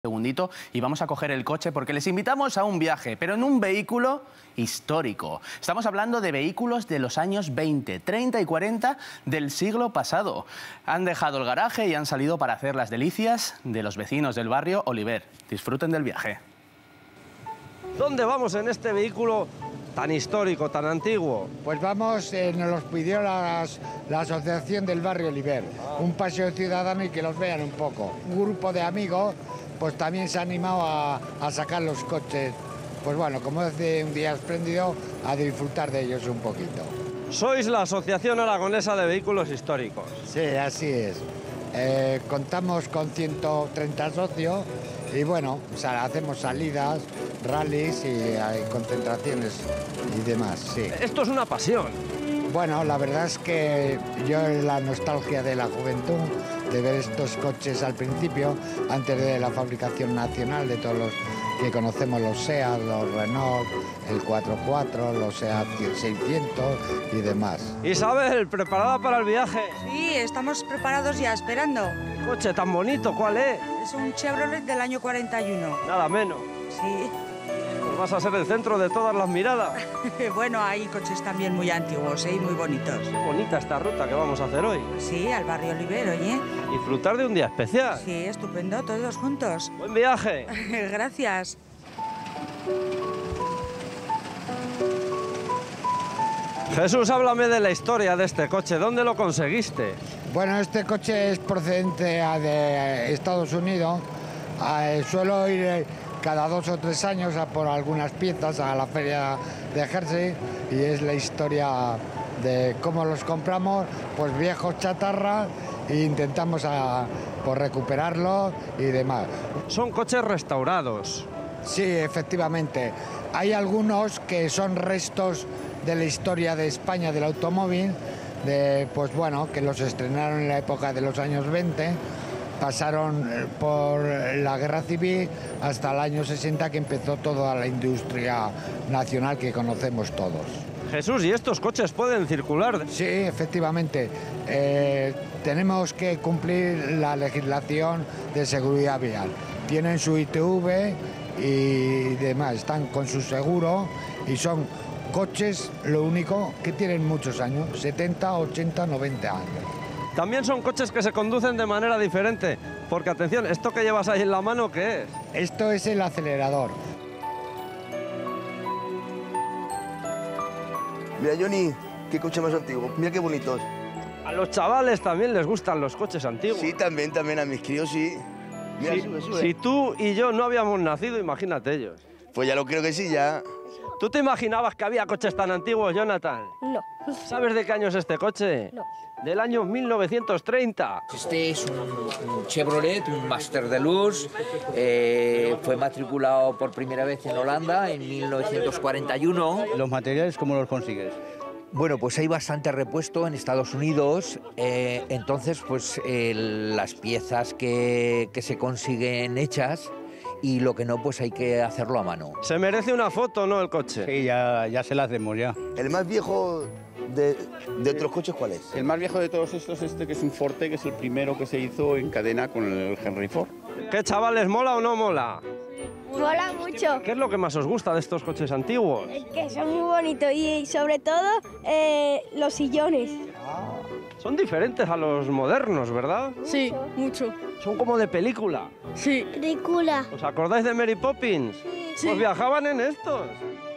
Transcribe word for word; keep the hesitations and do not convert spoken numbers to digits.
segundito y vamos a coger el coche porque les invitamos a un viaje, pero en un vehículo histórico. Estamos hablando de vehículos de los años veinte, treinta y cuarenta del siglo pasado. Han dejado el garaje y han salido para hacer las delicias de los vecinos del barrio Oliver. Disfruten del viaje. ¿Dónde vamos en este vehículo tan histórico, tan antiguo? Pues vamos, eh, nos los pidió las, la Asociación del Barrio Oliver, un paseo ciudadano y que los vean un poco. Un grupo de amigos pues también se ha animado a, a sacar los coches, pues bueno, como hace un día espléndido, a disfrutar de ellos un poquito. Sois la Asociación Aragonesa de Vehículos Históricos. Sí, así es. Eh, contamos con ciento treinta socios y bueno, o sea, hacemos salidas, rallies y hay concentraciones y demás, sí. Esto es una pasión. Bueno, la verdad es que yo la nostalgia de la juventud, de ver estos coches al principio, antes de la fabricación nacional, de todos los que conocemos, los SEAT, los Renault, el cuatro cuatro, los SEAT seiscientos y demás. Isabel, ¿preparada para el viaje? Sí, estamos preparados ya, esperando. ¿Qué coche tan bonito? ¿Cuál es? Es un Chevrolet del año cuarenta y uno. Nada menos. Sí. Pues vas a ser el centro de todas las miradas. Bueno, hay coches también muy antiguos, ¿eh? Y muy bonitos. Qué bonita esta ruta que vamos a hacer hoy. Sí, al barrio Oliver, oye. Disfrutar de un día especial. Sí, estupendo, todos juntos. Buen viaje. Gracias. Jesús, háblame de la historia de este coche. ¿Dónde lo conseguiste? Bueno, este coche es procedente de Estados Unidos. Suelo ir cada dos o tres años a por algunas piezas a la feria de Jersey y es la historia de cómo los compramos, pues viejos chatarras e intentamos a, pues, recuperarlos y demás. Son coches restaurados. Sí, efectivamente. Hay algunos que son restos de la historia de España del automóvil, de, pues bueno, que los estrenaron en la época de los años veinte, pasaron por la guerra civil hasta el año sesenta, que empezó toda la industria nacional que conocemos todos. Jesús, ¿y estos coches pueden circular? Sí, efectivamente. Eh, tenemos que cumplir la legislación de seguridad vial. Tienen su I T V y demás, están con su seguro y son coches, lo único, que tienen muchos años, setenta, ochenta, noventa años. También son coches que se conducen de manera diferente, porque atención, ¿esto que llevas ahí en la mano qué es? Esto es el acelerador. Mira, Johnny, qué coche más antiguo, mira qué bonitos. A los chavales también les gustan los coches antiguos. Sí, también, también, a mis críos sí. Mira, si, sube, sube. Si tú y yo no habíamos nacido, imagínate ellos. Pues ya lo creo que sí, ya. ¿Tú te imaginabas que había coches tan antiguos, Jonathan? No. ¿Sabes de qué año es este coche? No. Del año mil novecientos treinta. Este es un, un Chevrolet, un Master Deluxe, eh, fue matriculado por primera vez en Holanda en mil novecientos cuarenta y uno. ¿Los materiales cómo los consigues? Bueno, pues hay bastante repuesto en Estados Unidos, eh, entonces pues eh, las piezas que, que se consiguen hechas y lo que no, pues hay que hacerlo a mano. Se merece una foto, ¿no, el coche? Sí, ya, ya se la hacemos ya. El más viejo de, de otros coches, ¿cuál es? El más viejo de todos estos es este, que es un Forte, que es el primero que se hizo en cadena con el Henry Ford. ¿Qué, chavales, mola o no mola? Mola mucho. ¿Qué es lo que más os gusta de estos coches antiguos? Que son muy bonitos y sobre todo eh, los sillones. Son diferentes a los modernos, ¿verdad? Sí, mucho. Son como de película. Sí. Película. ¿Os acordáis de Mary Poppins? Sí. Pues viajaban en estos.